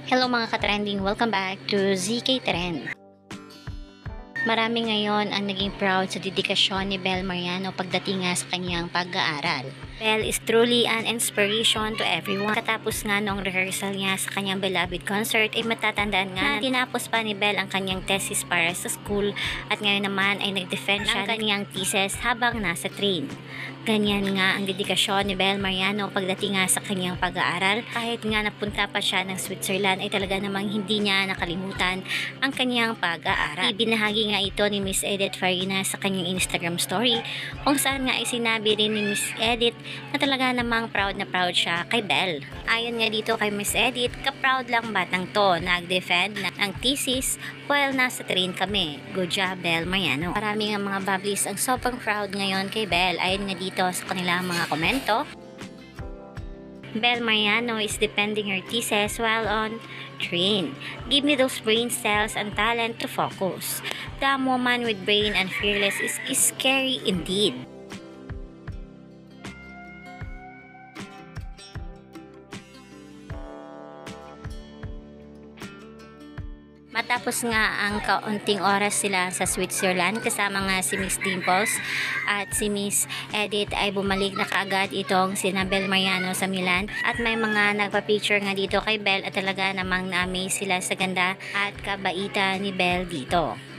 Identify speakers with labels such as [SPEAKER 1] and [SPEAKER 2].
[SPEAKER 1] Hello mga ka-trending, welcome back to ZK Trend. Marami ngayon ang naging proud sa dedikasyon ni Bel Mariano pagdating nga sa kanyang pag-aaral. Bel is truly an inspiration to everyone. Katapos nga noong rehearsal niya sa kanyang beloved concert ay matatandaan nga na tinapos pa ni Bel ang kanyang thesis para sa school at ngayon naman ay nag-defend siya ng kanyang thesis habang nasa train. Ganyan nga ang dedikasyon ni Bel Mariano pagdating nga sa kanyang pag-aaral. Kahit nga napunta pa siya ng Switzerland ay talaga namang hindi niya nakalimutan ang kanyang pag-aaral. Ibinahagi nga ito ni Miss Edith Farina sa kanyang Instagram story kung saan nga ay sinabi rin ni Miss Edith na talaga namang proud na proud siya kay Bel. Ayon nga dito kay Miss Edith, ka-proud lang batang to, nag-defend ng thesis while nasa train kami. Good job, Bel Mariano. Marami nga mga bablis ang sobrang proud ngayon kay Bel. Ayon nga dito sa kanilang mga komento, Bel Mariano is defending her thesis while on train. Give me those brain cells and talent to focus. The woman with brain and fearless is scary indeed. Matapos nga ang kaunting oras sila sa Switzerland kasama nga si Miss Dimples at si Miss Edith ay bumalik na kaagad itong sina Bel Mariano sa Milan at may mga nagpa-picture nga dito kay Bel at talaga namang na-amaze sila sa ganda at kabaitan ni Bel dito.